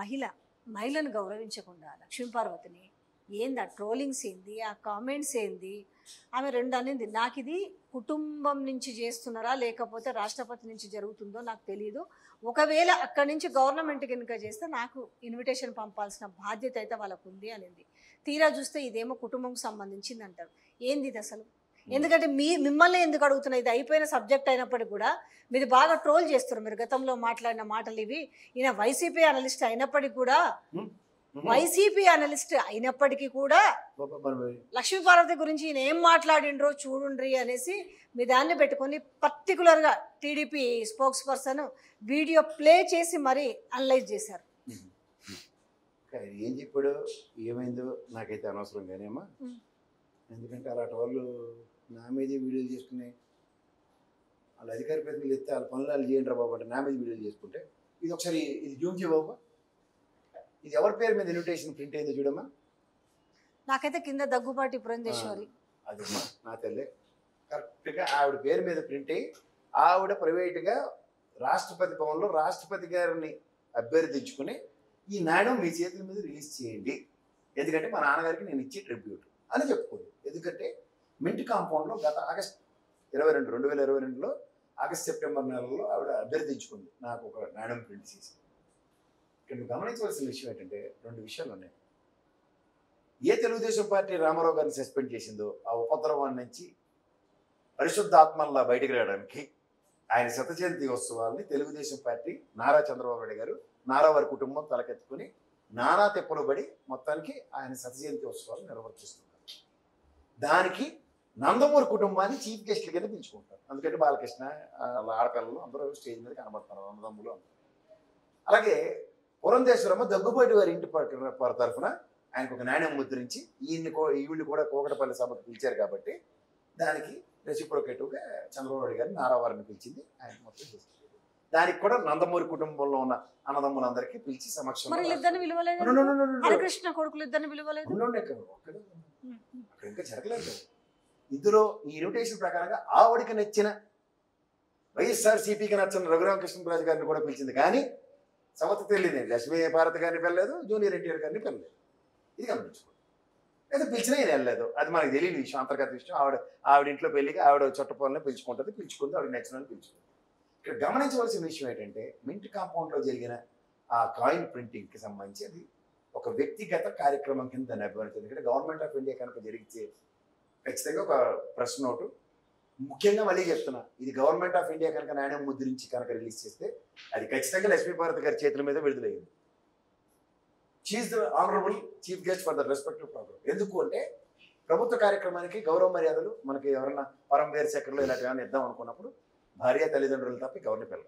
మహిళను గౌరవించకుండా లక్ష్మీ పార్వతిని ఏంది ఆ ట్రోలింగ్స్ ఏంది, ఆ కామెంట్స్ ఏంది? ఆమె రెండు అనింది, నాకు ఇది కుటుంబం నుంచి చేస్తున్నారా లేకపోతే రాష్ట్రపతి నుంచి జరుగుతుందో నాకు తెలియదు. ఒకవేళ అక్కడి నుంచి గవర్నమెంట్ కనుక చేస్తే నాకు ఇన్విటేషన్ పంపాల్సిన బాధ్యత అయితే వాళ్ళకు ఉంది అనింది. తీరా చూస్తే ఇదేమో కుటుంబంకి సంబంధించింది అంటారు. ఏంది ఇది అసలు? ఎందుకంటే మిమ్మల్ని ఎందుకు అడుగుతున్నా, ఇది అయిపోయిన సబ్జెక్ట్ అయినప్పటికీ కూడా మీరు బాగా ట్రోల్ చేస్తారు. మీరు గతంలో మాట్లాడిన మాటలు ఇవి. ఈయన వైసీపీ అనలిస్ట్ అయినప్పటికీ కూడా లక్ష్మీ పార్వతి గురించి ఈయన ఏం మాట్లాడిండ్రో చూడుండ్రి అనేసి మీ దాన్ని పెట్టుకొని పర్టికులర్గా TDP spokesperson video play చేసి మరీ అనలైజ్ చేశారు. ఏం చెప్పాడు ఏమైందో నాకైతే అనవసరం కానేమా. ఎందుకంటే అలాంటి వాళ్ళు నా మీదే వీడియోలు చేసుకుని వాళ్ళ అధికార ప్రతినిధులు ఎత్తే వాళ్ళ పనులు వాళ్ళు చేయండి రా బాబు అంటే నా మీద వీడియోలు చేసుకుంటే ఇది ఒకసారి ఇది జూమ్ చేయ బాబు. ఇది ఎవరి పేరు మీద ఇన్విటేషన్ ప్రింట్ అయిందో చూడమ్మా. నాకైతే కింద దగ్గుబాటి పురంధేశ్వరి అది నా తల్లి కరెక్ట్గా ఆవిడ పేరు మీద ప్రింట్ అయ్యి ఆవిడ ప్రైవేట్గా రాష్ట్రపతి భవన్లో రాష్ట్రపతి గారిని అభ్యర్థించుకుని ఈ నాయుడు మీ చేతుల మీద రిలీజ్ చేయండి, ఎందుకంటే మా నాన్నగారికి నేను ఇచ్చే ట్రిబ్యూట్ అని చెప్పుకోండి. ఎందుకంటే మింట్ కాంపౌండ్లో గత ఆగస్ట్ 2022లో ఆగస్ట్ సెప్టెంబర్ నెలలో ఆవిడ అభ్యర్థించుకుంది నాకు ఒక నాయుడు ప్రింట్ చేసి. ఇక్కడ మీరు గమనించవలసిన విషయం ఏంటంటే రెండు విషయాలు ఉన్నాయి. ఏ తెలుగుదేశం పార్టీ రామారావు గారిని సస్పెండ్ చేసిందో ఆ ఉపద్రవాన్ని నుంచి పరిశుద్ధ ఆత్మల్లా బయటికి రావడానికి ఆయన శతజయంతి ఉత్సవాల్ని తెలుగుదేశం పార్టీ నారా చంద్రబాబు నాయుడు గారు నారా వారి కుటుంబం తలకెత్తుకుని నానా తెప్పలు పడి మొత్తానికి ఆయన శతజయంతి ఉత్సవాలు నిర్వర్తిస్తున్నారు. దానికి నందమూరి కుటుంబాన్ని చీఫ్ గెస్ట్ల కింద పిలుచుకుంటారు. అందుకంటే బాలకృష్ణ ఆడపిల్లలు అందరూ స్టేజ్ మీద కనబడుతున్నారు అన్నదమ్ములు అందరూ. అలాగే పురంధేశ్వరమ్మ దగ్గుబాటి వారి ఇంటి తరఫున ఆయనకు ఒక నాణ్యం ముద్రించి ఈవిడ్ని కూడా కోకటపల్లి సభకు పిలిచారు కాబట్టి దానికి రెసిప్రోకేటివ్గా చంద్రబాబు నాయుడు గారిని నారా వారిని పిలిచింది. ఆయన మొత్తం చేస్తారు. దానికి కూడా నందమూరి కుటుంబంలో ఉన్న అన్నదమ్ములందరికీ పిలిచి సమక్షంలో అక్కడ ఇంకా జరగలేదు. ఇందులో ఈ ఇన్విటేషన్ ప్రకారంగా ఆవిడికి నచ్చిన YSRCPకి నచ్చిన రఘురామకృష్ణరాజు గారిని కూడా పిలిచింది. కానీ సమత తెలియదు, లక్ష్మీ పార్వతి గారిని పిల్లలేదు, జూనియర్ ఎన్టీఆర్ గారిని పిల్లలేదు. ఇది గమనించుకోండి. అయితే పిలిచినా ఈయన వెళ్ళలేదు, అది మనకు తెలియని విషయం, అంతర్గత విషయం. ఆవిడ ఇంట్లో పెళ్ళికి ఆవిడ చుట్టపోలనే పిలుచుకుంది, ఆవిడ నచ్చిన పిలుచుకుంది. ఇక్కడ గమనించవలసిన విషయం ఏంటంటే మింట్ కాంపౌండ్లో జరిగిన ఆ కాయిన్ ప్రింటింగ్కి సంబంధించి అది ఒక వ్యక్తిగత కార్యక్రమం కింద దాన్ని అభివర్ణించింది. ఎందుకంటే గవర్నమెంట్ ఆఫ్ ఇండియా కనుక జరిగితే ఖచ్చితంగా ఒక ప్రెస్ నోటు, ముఖ్యంగా మళ్ళీ చెప్తున్నా, ఇది గవర్నమెంట్ ఆఫ్ ఇండియా కనుక నాణ్యం ముద్రించి కనుక రిలీజ్ చేస్తే అది ఖచ్చితంగా లక్ష్మీ పార్వతి గారి చేతుల మీద విడుదలయ్యింది. She is the honourable chief guest for the respective programme. ఎందుకు అంటే ప్రభుత్వ కార్యక్రమానికి గౌరవ మర్యాదలు మనకి ఎవరన్నా పరంవేర్ చక్రంలో ఇలాంటి ఏమైనా ఇద్దాం అనుకున్నప్పుడు భార్య తల్లిదండ్రులు తప్ప ఎవరిని పిల్లలు.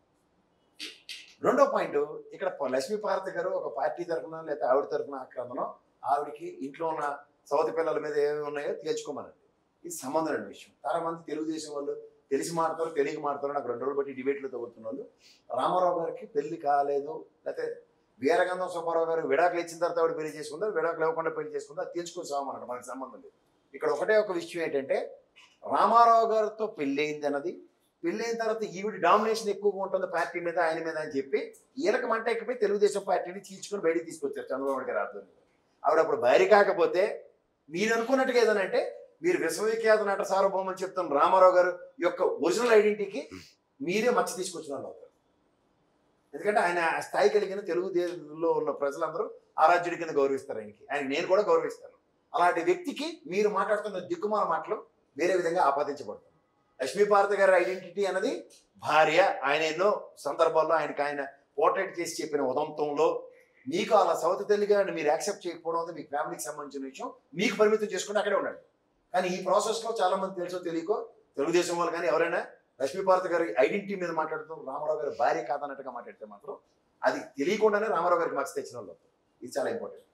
రెండో పాయింట్, ఇక్కడ లక్ష్మీ పార్వతి గారు ఒక పార్టీ తరఫున లేదా ఆవిడ తరఫున ఆక్రమణం ఆవిడకి ఇంట్లో ఉన్న సవతి పిల్లల మీద ఏమేమి ఉన్నాయో తేల్చుకోమనండి. ఇది సంబంధం లేని విషయం. చాలా మంది తెలుగుదేశం వాళ్ళు తెలిసి మాడతారు, తెలియక మాడతారు. నాకు 2 రోజులు బట్టి డిబేట్లు తగ్గుతున్న వాళ్ళు రామారావు గారికి పెళ్లి కాలేదు, లేకపోతే వీరగంధం సుబ్బారావు గారు విడాకులు ఇచ్చిన తర్వాత ఆవిడ పెళ్లి చేసుకుందారు, విడాకులు ఇవ్వకుండా పెళ్లి చేసుకుందా, అది తెలుసుకొని సామన్నాడు, మనకు సంబంధం లేదు. ఇక్కడ ఒకటే ఒక విషయం ఏంటంటే రామారావు గారితో పెళ్ళయింది అన్నది, పెళ్ళైన తర్వాత ఈవిడ డామినేషన్ ఎక్కువగా ఉంటుంది పార్టీ మీద ఆయన మీద అని చెప్పి ఈయనకు మంట ఎక్కిపోయి తెలుగుదేశం పార్టీని చీల్చుకొని బయటికి తీసుకొచ్చారు చంద్రబాబు గారి ఆధ్వర్యంలో. ఆవిడ అప్పుడు భార్య కాకపోతే మీరు అనుకున్నట్టుగా ఏదనంటే మీరు విశ్వవిఖ్యాత నట సార్వభౌమని చెప్తున్న రామారావు గారు యొక్క ఒరిజినల్ ఐడెంటిటీకి మీరే మచ్చ తీసుకొచ్చిన వాళ్ళు అవుతారు. ఎందుకంటే ఆయన స్థాయి కలిగిన తెలుగు దేశంలో ఉన్న ప్రజలందరూ ఆరాధ్యుడి కింద గౌరవిస్తారు ఆయన నేను కూడా గౌరవిస్తాను. అలాంటి వ్యక్తికి మీరు మాట్లాడుతున్న దిక్కుమాల మాటలు వేరే విధంగా ఆపాదించబడతారు. లక్ష్మీ పార్వతి గారి ఐడెంటిటీ అన్నది భార్య. ఆయన ఎన్నో సందర్భాల్లో ఆయన పోర్ట్రేట్ చేసి చెప్పిన ఉదంతంలో మీకు అలా సౌత్ తెలుగుగా మీరు యాక్సెప్ట్ చేయకపోవడం వల్ల మీకు ఫ్యామిలీకి సంబంధించిన విషయం మీకు పరిమితం చేసుకుంటే అక్కడే ఉండండి. కానీ ఈ ప్రాసెస్లో చాలా మంది తెలుసో తెలియకో తెలుగుదేశం వాళ్ళు కానీ ఎవరైనా లక్ష్మీ పార్వతి గారి ఐడెంటిటీ మీద మాట్లాడుతూ రామారావు గారి భార్య కాదన్నట్టుగా మాట్లాడితే మాత్రం అది తెలియకుండానే రామారావు గారికి మచ్చ తెచ్చిన వాళ్ళు. ఇది చాలా ఇంపార్టెంట్.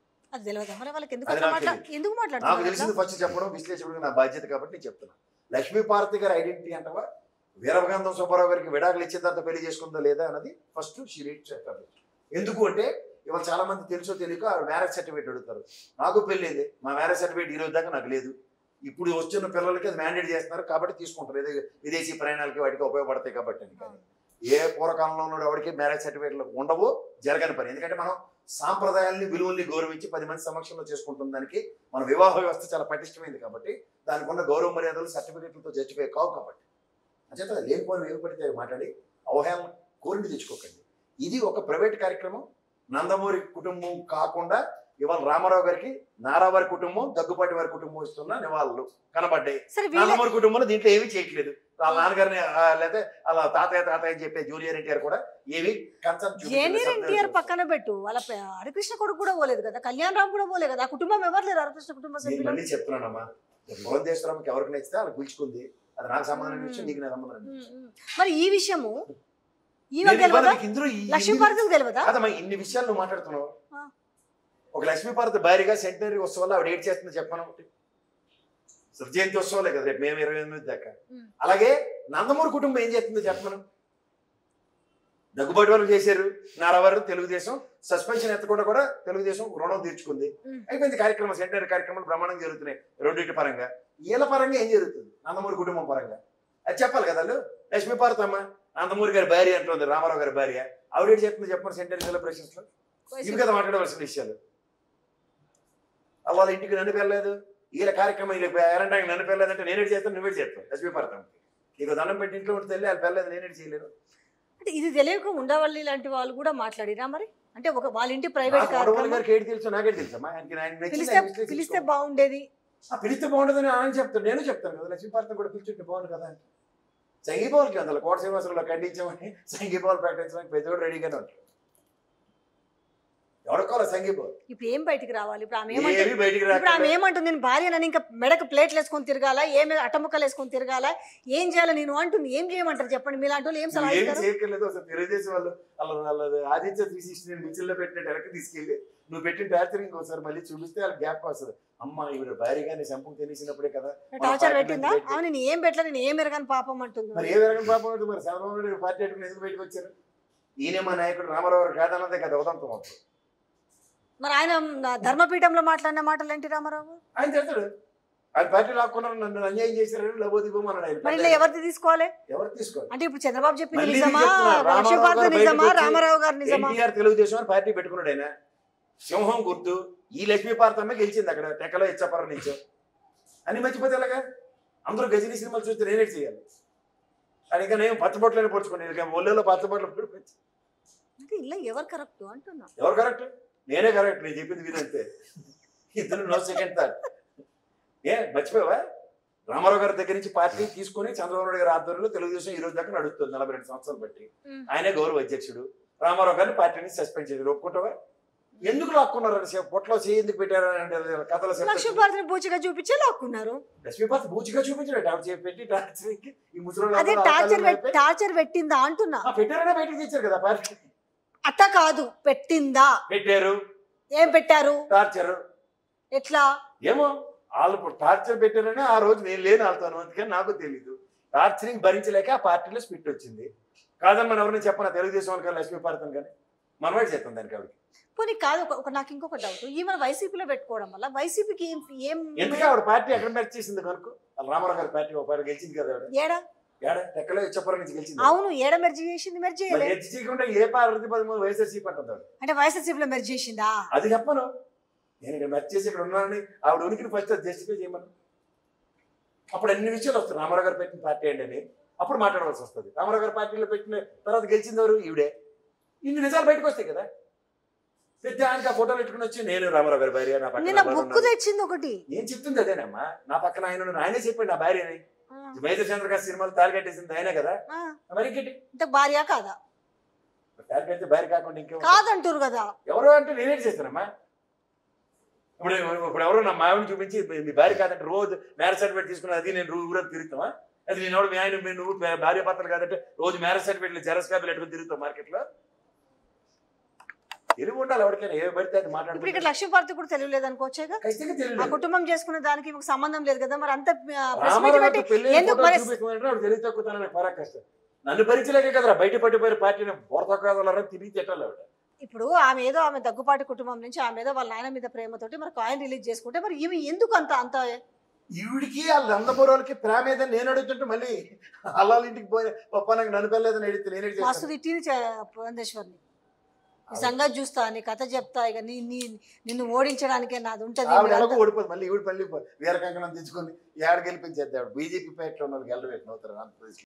నాకు తెలిసింది ఫస్ట్ చెప్పడం విశ్లేషకుడిగా నా బాధ్యత కాబట్టి నేను చెప్తున్నా. లక్ష్మీ పార్వతి గారి ఐడెంటిటీ అంటవా వీరభగంధం సుబ్బారావు గారికి విడాకులు ఇచ్చిన తర్వాత పెళ్లి చేసుకుందా లేదా అన్నది ఫస్ట్ షీరేట్ చెప్పారు. ఎందుకు అంటే ఇవాళ చాలా మంది తెలుసో తెలియక మ్యారేజ్ సర్టిఫికేట్ అడుగుతారు. నాకు పెళ్ళింది, మా మ్యారేజ్ సర్టిఫికేట్ ఈ రోజు దాకా నాకు లేదు. ఇప్పుడు వచ్చిన పిల్లలకి అది మ్యాండేట్ చేస్తున్నారు కాబట్టి తీసుకుంటారు, ఏదో విదేశీ ప్రయాణాలకి వాటికి ఉపయోగపడతాయి కాబట్టి అని. కానీ ఏ పూర్వకాలంలో ఉన్నాడు ఎవరికి మ్యారేజ్ సర్టిఫికేట్లు ఉండవు, జరగని పని. ఎందుకంటే మనం సాంప్రదాయాల్ని విలువల్ని గౌరవించి 10 మంది సమక్షంలో చేసుకుంటున్న దానికి మన వివాహ వ్యవస్థ చాలా పటిష్టమైంది కాబట్టి దానికి ఉన్న గౌరవ మర్యాదలు సర్టిఫికేట్లతో జడ్జిఫై కావు కాబట్టి అంచేత లేనిపోయిన ఏవి పడితే మాట్లాడి అవహేళన కోరిక తెచ్చుకోకండి. ఇది ఒక ప్రైవేట్ కార్యక్రమం. నందమూరి కుటుంబం కాకుండా ఇవాళ రామారావు గారికి నారా వారి కుటుంబం, దగ్గుపాటి వారి కుటుంబం ఇస్తున్న నివాళులు కనబడ్డాయి. నందమూరి కుటుంబంలో దీంట్లో ఏమీ చేయట్లేదు. వాళ్ళ నాన్నగారిని లేదా అలా తాతయ్య అని చెప్పే జూనియర్ ఎన్టీఆర్ కూడా ఏవి ఎన్టీఆర్ పక్కన పెట్టు, వాళ్ళ హరికృష్ణ కొడుకు కూడా పోలేదు కదా, కళ్యాణ్ రామ్ కూడా పోలేదు కదా, ఆ కుటుంబం ఎవరు లేరు హరికృష్ణ కుటుంబం సభ్యులు. మళ్ళీ చెప్తున్నానమ్మా, పురంధేశ్వరంకి ఎవరికి నచ్చితే వాళ్ళకి పిలుచుకుంది, అది నాకు సంబంధం విషయం, నీకు నాకు సంబంధం. మరి ఈ విషయము లక్ష్మీపార్వతికి తెలియదా? అదమ్మా ఇన్ని విషయాలు నువ్వు మాట్లాడుతున్నావు. ఒక లక్ష్మీపార్వతి భారీగా సెంటనరీ ఉత్సవాలు ఆవిడ ఏడ్ చేస్తుందో చెప్పను. ఒకటి జయంతి ఉత్సవాలే కదా రేపు మేము 28 దాకా. అలాగే నందమూరి కుటుంబం ఏం చేస్తుందో చెప్పను. దగ్గుబాటి వారు చేశారు, నారావారు తెలుగుదేశం సస్పెన్షన్ ఎత్తకుండా కూడా తెలుగుదేశం రుణం తీర్చుకుంది, అయిపోయింది. కార్యక్రమం సెంటనరీ కార్యక్రమాలు బ్రహ్మాండంగా జరుగుతున్నాయి రెండింటి పరంగా. వీళ్ళ పరంగా ఏం జరుగుతుంది నందమూరి కుటుంబం పరంగా అది చెప్పాలి కదా. వాళ్ళు లక్ష్మీపార్వతి అమ్మ నందమూరి గారి భార్య అంటుంది, రామారావు గారి భార్య, ఆవిడ చెప్తుంది చెప్పండి సెంటనరీ సెలబ్రేషన్స్ లో. ఇవి కదా మాట్లాడవలసిన విషయాలు. వాళ్ళ ఇంటికి నన్ను పెళ్ళలేదు, వీళ్ళ కార్యక్రమం వీళ్ళకి ఎరంటానికి నన్ను పెళ్ళలేదంటే నేనేటి చేస్తాను, నువ్వేటి చేస్తాను. లక్ష్మీపార్వతి నీకు దండం పెట్టి ఇంట్లో ఉంటే వెళ్ళి వాళ్ళు పెళ్ళలేదు, నేనేటి చేయలేను. అంటే ఇది తెలియక ఉండవల్లి లాంటి వాళ్ళు కూడా మాట్లాడిరా మరి? అంటే ఒక వాళ్ళ ఇంటి ప్రైవేట్ గారికి ఏడు తెలుసు, నాకేటి తెలుసమ్మా. పిలిస్తే బాగుండేది, పిలిస్తే బాగుండదని ఆయన చెప్తాను, నేను చెప్తాను కదా. లక్ష్మీపార్వతి కూడా పిలిచుంటే బాగుంది కదా అంటే సంఘీభావాలకి అందులో కోట శ్రీనివాసంలో ఖండించామని సంఘీభావాలు ప్రకటించడానికి ప్రతి ఒక్కరు రెడీగానే ఉంటారు. ఎవడుకోవాలి సంఘీభావం? ఇప్పుడు ఏం బయటికి రావాలి? ఇప్పుడు ఆమె ఏమంటుంది, నేను భార్య నన్ను ఇంకా మెడకు ప్లేట్లు వేసుకొని తిరగాల, ఏమి అట్టముక్కలు వేసుకొని తిరగాల, ఏం చేయాలి నేను అంటుంది. ఏం చేయమంటారు చెప్పండి, మీలాంటి వాళ్ళు ఏం సలహా చేయలేదు. అసలు తెలుగుదేశం వాళ్ళు ఆదిత్య 360 మిచిల్లో పెట్టినట్టు వెనక్కి తీసుకెళ్ళి నువ్వు పెట్టిన టార్చర్ ఇంకోసారి మళ్ళీ చూపిస్తే వాళ్ళకి గ్యాప్ వస్తుంది. అమ్మ ఈవిడ భారీగానే సంపం తెలిసినప్పుడే కదా టార్చర్ పెట్టిందా? నేను ఏం పెట్టలే, నేను ఏం ఎరగని పాపం అంటుంది. మరి ఏం ఎరగని పాపం అంటే మరి చంద్రబాబు నాయుడు పార్టీ పెట్టుకుని ఎందుకు బయటకు వచ్చారు? ఈయన మా నాయకుడు రామారావు గారు కాదన్నదే కదా ఉదంతం. అప్పుడు మరి ఆయన ధర్మపీఠంలో మాట్లాడిన మాటలు ఏంటి రామారావు? ఆయన చెప్తాడు ఆయన పార్టీ లాక్కున్నారు, నన్ను అన్యాయం చేశారు, మరి ఎవరిది తీసుకోవాలి? ఎవరు తీసుకోవాలి అంటే ఇప్పుడు చంద్రబాబు చెప్పింది నిజమా, లక్ష్మీపార్వతి నిజమా, రామారావు గారు నిజమా? తెలుగుదేశం అని పార్టీ పెట్టుకున్నాడు ఆయన. సింహం గుర్తు ఈ లక్ష్మీపార్వతమ్మ గెలిచింది అక్కడ తెక్కలో ఇచ్చాపురం నుంచో అని మర్చిపోతే ఎలాగా? అందరూ గజనీ సినిమాలు చూస్తే నేనేటి చేయాలి అని. ఇంకా నేను పచ్చబొట్లని పొడుచుకున్నాను, ఒళ్ళలో పచ్చబొట్లు పొడిపించి. అంటే ఇలా ఎవరు కరెక్ట్ అంటున్నా? ఎవరు కరెక్ట్? నేనే కరెక్ట్, నేను చెప్పింది వీరంతే. ఇద్దరు నో సెకండ్ థాట్. మర్చిపోయావా? రామారావు గారి దగ్గర నుంచి పార్టీ తీసుకొని చంద్రబాబు నాయుడు గారి ఆధ్వర్యంలో తెలుగుదేశం ఈ రోజు దాకా నడుస్తుంది 42 సంవత్సరాలు బట్టి. ఆయనే గౌరవ అధ్యక్షుడు. రామారావు గారిని పార్టీని సస్పెండ్ చేసి ఒప్పుకుంటావా? ఎందుకు లాక్కున్నారు? పొట్లో ఎందుకు పెట్టారు కథలు. లక్ష్మీపార్వతిని బూచిగా చూపించి లాక్కున్నారు. లక్ష్మీపార్వతి బూచిగా చూపించాడు పెట్టి ఈ ముసలి టార్చర్ పెట్టిందా అంటున్నా. పెట్టారనే బయటకు తెచ్చారు కదా పార్టీ. అట్ట కాదు, పెట్టిందా? పెట్టారు. ఏం పెట్టారు? టార్చర్. ఎట్లా ఏమో వాళ్ళు టార్చర్ పెట్టారని ఆ రోజు నేను లేని వెళ్తాను, అందుకని నాకు తెలీదు. టార్చరింగ్ భరించలేక ఆ పార్టీలో స్పిట్ వచ్చింది. కాదని మనం ఎవరైనా చెప్పనా తెలుగుదేశం వాళ్ళు కానీ లక్ష్మీపార్వతిని కానీ మనమే చేస్తాం దానికి. ఆవిడకి పోనీ కాదు, నాకు ఇంకొక డౌట్, ఈమె వైసీపీలో పెట్టుకోవడం వల్ల వైసీపీకి ఏం ఎందుకు ఆవిడ పార్టీ ఎక్కడ మెర్జ్ చేసింది కనుక? రామారావు గారి పార్టీ ఒక పార్టీ గెలిచింది కదా ఆవిడ. ఏడా ఎక్కడో ఇచ్చపురం నుంచి గెలిచింది. అవును, ఏడ మెర్జ్ చేసింది? మెర్జ్ చేయకుండా ఏ పార్టీ 13 వైఎస్ఆర్సీపీ అంటుంది. అంటే వైఎస్ఆర్సీపీలో మెర్జ్ చేసిందా? అది చెప్పను నేను. ఇక్కడ మెర్జ్ చేసి ఇక్కడ ఉన్నానని ఆవిడ ఉనికిని ఫస్ట్ జస్టిఫై చేయమను. అప్పుడు అన్ని విషయాలు వస్తాయి. రామారావు గారు పెట్టిన పార్టీ అండి అని అప్పుడు మాట్లాడవలసి వస్తుంది. రామారావు గారి పార్టీలో పెట్టిన తర్వాత గెలిచింది ఎవరు? ఈవిడే. ఇన్ని నిజాలు బయటకు వస్తాయి కదా. పెద్ద ఆయనకి ఆ ఫోటోలు పెట్టుకుని వచ్చి నేను రామారావు గారి భార్య, నా పక్కన తెచ్చింది ఒకటి. నేను చెప్తుంది అదేనమ్మా, నా పక్కన ఆయనే చెప్పండి నా భార్యని. మేజర్ చంద్రగారి సినిమాలు తాలిగట్టేసింది ఆయనే కదా. మరి భార్య కాదా? తాలిగట్టే భార్య కాకుండా ఇంకేమో కాదంటారు కదా. ఎవరో అంటే నేనేటి చేస్తానమ్మా. ఇప్పుడు ఎవరో నా మావిని చూపించి మీ భార్య కాదంటే రోజు మ్యారేజ్ సర్టిఫికేట్ తీసుకుని అది నేను ఊరంతా తిరుగుతామా? అది నేను ఎవరు మీ ఆయన నువ్వు భార్య భర్తలు కాదంటే రోజు మ్యారేజ్ సర్టిఫికేట్లు జెరాక్స్ కాపీలు పెట్టుకుని తిరుగుతాం మార్కెట్లో. తెలుగు ఉండాలి ఎవరికైనా, ఏ పడితే అది మాట్లాడుతుంది. ఇప్పుడు ఇక్కడ లక్ష్మీపార్వతి కూడా తెలియలేదు అనుకోవచ్చుగా. ఆ కుటుంబం చేసుకునే దానికి మీకు సంబంధం లేదు కదా. మరి అంత తెలివి తక్కువ పరాకష్టం. నన్ను భరించలేక కదరా బయట పట్టిపోయారు పార్టీని బోర్తకాదాలని తిరిగి తిట్టాలి ఆవిడ. ఇప్పుడు ఆమె దగ్గుపాటి కుటుంబం నుంచి ఆమె వాళ్ళ నాయన మీద ప్రేమతోటి మరి కాయిన్ రిలీజ్ చేసుకుంటే మరి ఈమె ఎందుకు అంత ఈవిడికి వాళ్ళ నందమూరి వాళ్ళకి ప్రేమ ఏదని నేను అడుగుతుంటే మళ్ళీ వాళ్ళ ఇంటికి పోయి పప్పానికి నన్ను పెళ్ళలేదని అడిగితే నేనే మస్తు తిట్టింది పురంధేశ్వరిని. ఈ సంగతి చూస్తా, నీ కథ చెప్తా, ఇక నిన్ను ఓడించడానికే నాది ఉంటది. ఆవిడ ఎలాగో ఓడిపోదు, మళ్ళీ ఈవిడ పల్లి వీర కంకణం తెచ్చుకొని ఏడ గెలిపించేద్దాం. బీజేపీ పార్టీలో ఉన్న వాళ్ళకి వెళ్ళబెట్టిన అవుతారు ఆంధ్రప్రదేశ్.